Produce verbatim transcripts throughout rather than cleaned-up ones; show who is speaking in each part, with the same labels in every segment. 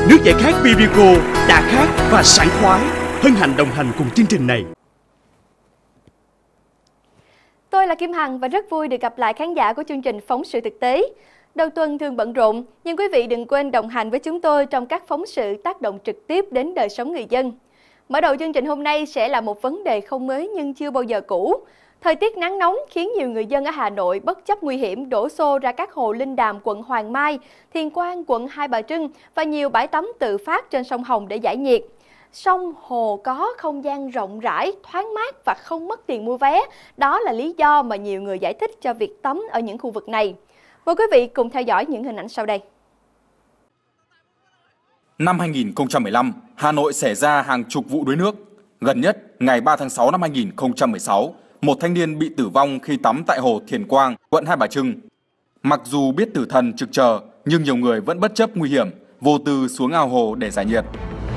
Speaker 1: Nước giải khát bê bê cô đã khát và sảng khoái. Hân hạnh đồng hành cùng chương trình này.
Speaker 2: Tôi là Kim Hằng và rất vui được gặp lại khán giả của chương trình Phóng sự thực tế. Đầu tuần thường bận rộn, nhưng quý vị đừng quên đồng hành với chúng tôi trong các phóng sự tác động trực tiếp đến đời sống người dân. Mở đầu chương trình hôm nay sẽ là một vấn đề không mới nhưng chưa bao giờ cũ. Thời tiết nắng nóng khiến nhiều người dân ở Hà Nội bất chấp nguy hiểm đổ xô ra các hồ Linh Đàm quận Hoàng Mai, Thiền Quang quận Hai Bà Trưng và nhiều bãi tắm tự phát trên sông Hồng để giải nhiệt. Sông hồ có không gian rộng rãi, thoáng mát và không mất tiền mua vé. Đó là lý do mà nhiều người giải thích cho việc tắm ở những khu vực này. Mời quý vị cùng theo dõi những hình ảnh sau đây.
Speaker 3: Năm hai nghìn không trăm mười lăm, Hà Nội xảy ra hàng chục vụ đuối nước. Gần nhất, ngày ba tháng sáu năm hai nghìn không trăm mười sáu, một thanh niên bị tử vong khi tắm tại hồ Thiền Quang, quận Hai Bà Trưng. Mặc dù biết tử thần trực chờ, nhưng nhiều người vẫn bất chấp nguy hiểm, vô tư xuống ao hồ để giải nhiệt.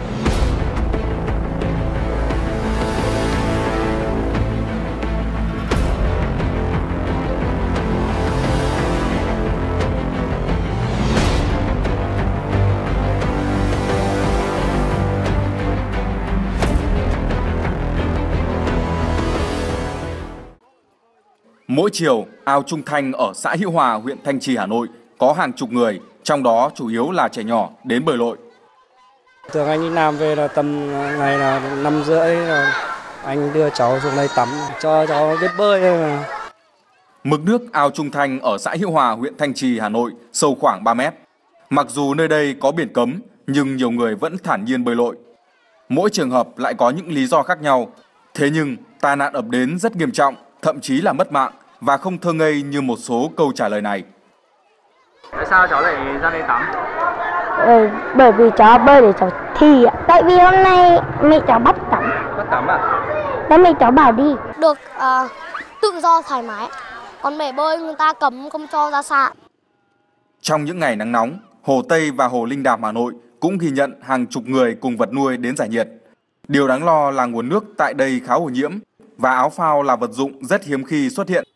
Speaker 3: Mỗi chiều, ao Trung Thanh ở xã Hữu Hòa, huyện Thanh Trì, Hà Nội có hàng chục người, trong đó chủ yếu là trẻ nhỏ đến bơi lội.
Speaker 4: Thường anh đi làm về là tầm ngày là năm rưỡi, anh đưa cháu xuống đây tắm cho cháu biết bơi. Mà.
Speaker 3: Mực nước ao Trung Thanh ở xã Hữu Hòa, huyện Thanh Trì, Hà Nội sâu khoảng ba mét. Mặc dù nơi đây có biển cấm, nhưng nhiều người vẫn thản nhiên bơi lội. Mỗi trường hợp lại có những lý do khác nhau. Thế nhưng tai nạn ập đến rất nghiêm trọng, thậm chí là mất mạng và không thơ ngây như một số câu trả lời này.
Speaker 5: Tại sao cháu lại ra đây tắm?
Speaker 6: Ừ, bởi vì cháu bơi để cháu thi ạ. Tại vì hôm nay mẹ cháu bắt tắm.
Speaker 5: Bắt tắm à?
Speaker 6: Nên mẹ cháu bảo đi.
Speaker 7: Được uh, tự do thoải mái. Còn bể bơi người ta cấm không cho ra xa.
Speaker 3: Trong những ngày nắng nóng, Hồ Tây và Hồ Linh Đàm Hà Nội cũng ghi nhận hàng chục người cùng vật nuôi đến giải nhiệt. Điều đáng lo là nguồn nước tại đây khá ô nhiễm và áo phao là vật dụng rất hiếm khi xuất hiện.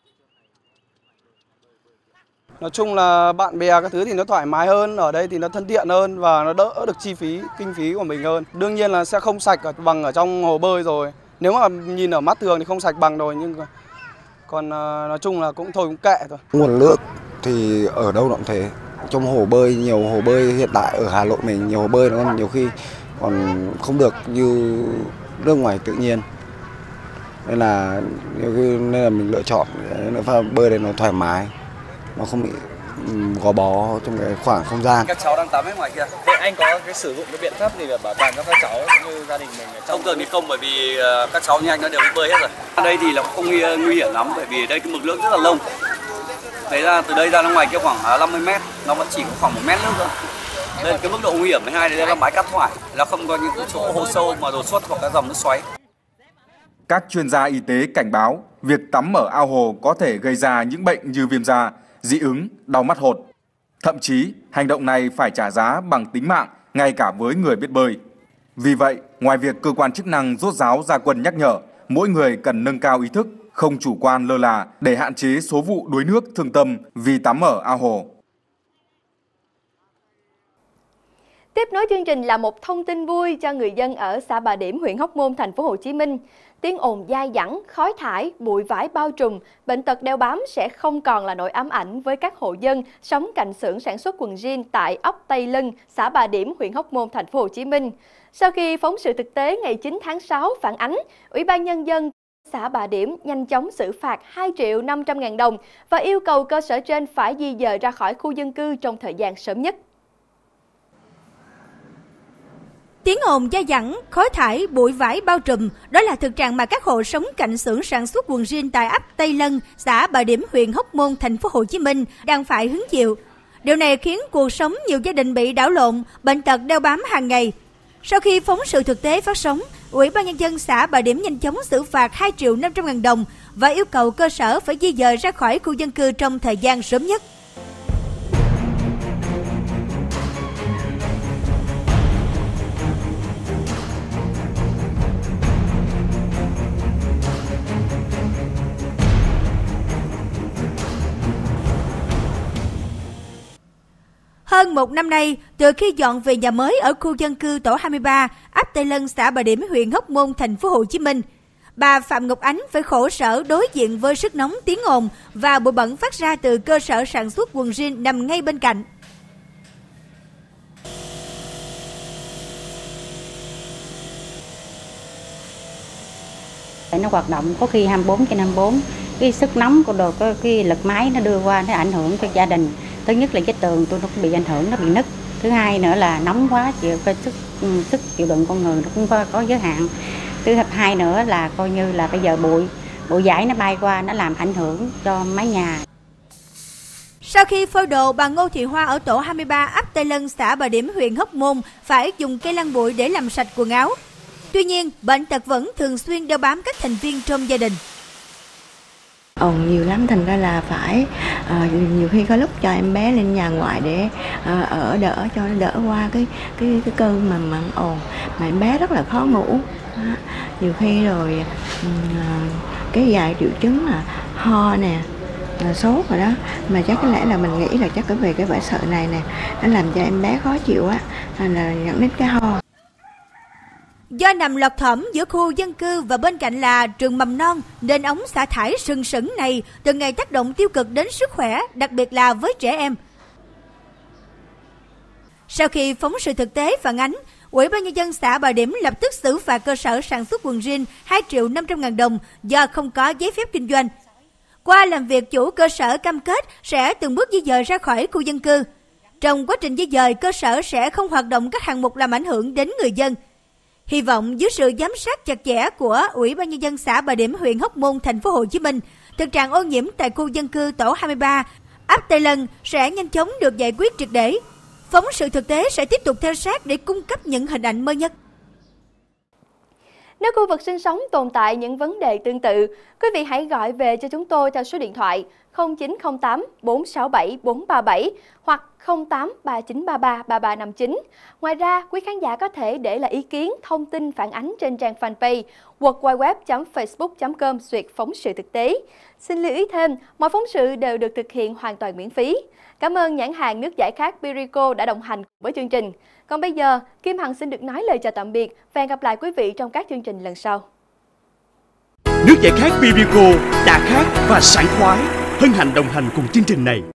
Speaker 4: Nói chung là bạn bè các thứ thì nó thoải mái hơn, ở đây thì nó thân thiện hơn và nó đỡ được chi phí, kinh phí của mình hơn. Đương nhiên là sẽ không sạch bằng ở trong hồ bơi rồi. Nếu mà nhìn ở mắt thường thì không sạch bằng rồi, nhưng còn nói chung là cũng thôi cũng kệ thôi.
Speaker 8: Nguồn nước thì ở đâu cũng thế. Trong hồ bơi, nhiều hồ bơi hiện tại ở Hà Nội mình nhiều hồ bơi nó còn nhiều khi còn không được như nước ngoài tự nhiên. Nên là nên là mình lựa chọn nước pha bơi để nó thoải mái, nó không bị gò bó trong cái khoảng không gian.
Speaker 5: Các cháu đang tắm ở ngoài kia. Thế anh có cái sử dụng cái biện pháp gì để bảo toàn cho các cháu như gia đình mình? Thông thường thì không, bởi vì các cháu như anh nó đều biết bơi hết rồi. Ở đây thì nó không nguy hiểm lắm, bởi vì đây cái mực nước rất là lông. Thấy ra từ đây ra đến ngoài kia khoảng năm mươi mét, nó vẫn chỉ có khoảng một mét nước thôi. Đây là cái mức độ nguy hiểm. Thứ hai đây là bãi cát thoải, nó không có những cái chỗ hồ sâu mà đột xuất hoặc các dòng nước xoáy.
Speaker 3: Các chuyên gia y tế cảnh báo việc tắm ở ao hồ có thể gây ra những bệnh như viêm da, dị ứng, đau mắt hột. Thậm chí, hành động này phải trả giá bằng tính mạng ngay cả với người biết bơi. Vì vậy, ngoài việc cơ quan chức năng rốt ráo ra quân nhắc nhở, mỗi người cần nâng cao ý thức, không chủ quan lơ là để hạn chế số vụ đuối nước thương tâm vì tắm ở ao hồ.
Speaker 2: Tiếp nối chương trình là một thông tin vui cho người dân ở xã Bà Điểm, huyện Hóc Môn, thành phố Hồ Chí Minh. Tiếng ồn dai dẳng, khói thải, bụi vải bao trùm, bệnh tật đeo bám sẽ không còn là nỗi ám ảnh với các hộ dân sống cạnh xưởng sản xuất quần jean tại ấp Tây Lân, xã Bà Điểm, huyện Hóc Môn, thành phố Hồ Chí Minh. Sau khi phóng sự thực tế ngày chín tháng sáu phản ánh, Ủy ban Nhân dân xã Bà Điểm nhanh chóng xử phạt hai triệu năm trăm ngàn đồng và yêu cầu cơ sở trên phải di dời ra khỏi khu dân cư trong thời gian sớm nhất.
Speaker 9: Tiếng ồn dai dẳng, khói thải, bụi vải bao trùm, đó là thực trạng mà các hộ sống cạnh xưởng sản xuất quần jean tại ấp Tây Lân, xã Bà Điểm, huyện Hóc Môn, thành phố Hồ Chí Minh đang phải hứng chịu. Điều này khiến cuộc sống nhiều gia đình bị đảo lộn, bệnh tật đeo bám hàng ngày. Sau khi phóng sự thực tế phát sóng, Ủy ban Nhân dân xã Bà Điểm nhanh chóng xử phạt hai triệu năm trăm ngàn đồng và yêu cầu cơ sở phải di dời ra khỏi khu dân cư trong thời gian sớm nhất. Hơn một năm nay, từ khi dọn về nhà mới ở khu dân cư tổ hai mươi ba, ấp Tây Lân, xã Bà Điểm, huyện Hóc Môn, thành phố Hồ Chí Minh, bà Phạm Ngọc Ánh phải khổ sở đối diện với sức nóng, tiếng ồn và bụi bẩn phát ra từ cơ sở sản xuất quần jean nằm ngay bên cạnh.
Speaker 10: Nó hoạt động có khi hai mươi bốn trên hai mươi bốn, cái sức nóng của đồ cái, cái lực máy nó đưa qua nó ảnh hưởng cho gia đình. Thứ nhất là cái tường tôi nó cũng bị ảnh hưởng, nó bị nứt. Thứ hai nữa là nóng quá, chịu cái sức sức chịu đựng con người nó cũng có, có giới hạn. Thứ hai nữa là coi như là bây giờ bụi bụi vải nó bay qua, nó làm ảnh hưởng cho mái nhà.
Speaker 9: Sau khi phơi đồ, bà Ngô Thị Hoa ở tổ hai mươi ba, ấp Tây Lân, xã Bà Điểm, huyện Hóc Môn phải dùng cây lăn bụi để làm sạch quần áo. Tuy nhiên, bệnh tật vẫn thường xuyên đeo bám các thành viên trong gia đình.
Speaker 11: Ồn nhiều lắm, thành ra là phải à, nhiều khi có lúc cho em bé lên nhà ngoại để à, ở đỡ cho nó đỡ qua cái cái cái cơn mà mà ồn, mà em bé rất là khó ngủ. À, nhiều khi rồi à, cái vài triệu chứng là ho nè, là sốt rồi đó, mà chắc có lẽ là mình nghĩ là chắc cái về cái bệnh sợ này nè, nó làm cho em bé khó chịu á, là dẫn đến cái ho.
Speaker 9: Do nằm lọt thỏm giữa khu dân cư và bên cạnh là trường mầm non, nên ống xả thải sừng sững này từng ngày tác động tiêu cực đến sức khỏe, đặc biệt là với trẻ em. Sau khi phóng sự thực tế phản ánh, Ủy ban Nhân dân xã Bà Điểm lập tức xử phạt cơ sở sản xuất quần jean hai triệu năm trăm ngàn đồng do không có giấy phép kinh doanh. Qua làm việc, chủ cơ sở cam kết sẽ từng bước di dời ra khỏi khu dân cư. Trong quá trình di dời, cơ sở sẽ không hoạt động các hạng mục làm ảnh hưởng đến người dân. Hy vọng dưới sự giám sát chặt chẽ của Ủy ban Nhân dân xã Bà Điểm, huyện Hóc Môn, thành phố Hồ Chí Minh, thực trạng ô nhiễm tại khu dân cư tổ hai mươi ba, ấp Tây Lân sẽ nhanh chóng được giải quyết triệt để. Phóng sự thực tế sẽ tiếp tục theo sát để cung cấp những hình ảnh mới nhất.
Speaker 2: Nếu khu vực sinh sống tồn tại những vấn đề tương tự, quý vị hãy gọi về cho chúng tôi theo số điện thoại không chín không tám bốn sáu bảy bốn ba bảy hoặc không tám ba chín ba ba ba ba năm chín. Ngoài ra, quý khán giả có thể để lại ý kiến, thông tin phản ánh trên trang fanpage w w w chấm facebook chấm com xuyệt phóng sự thực tế. Xin lưu ý thêm, mọi phóng sự đều được thực hiện hoàn toàn miễn phí. Cảm ơn nhãn hàng nước giải khát Birico đã đồng hành với chương trình. Còn bây giờ, Kim Hằng xin được nói lời chào tạm biệt và hẹn gặp lại quý vị trong các chương trình lần sau.
Speaker 1: Nước giải khát Birico đã khát và sảng khoái, hân hạnh đồng hành cùng chương trình này.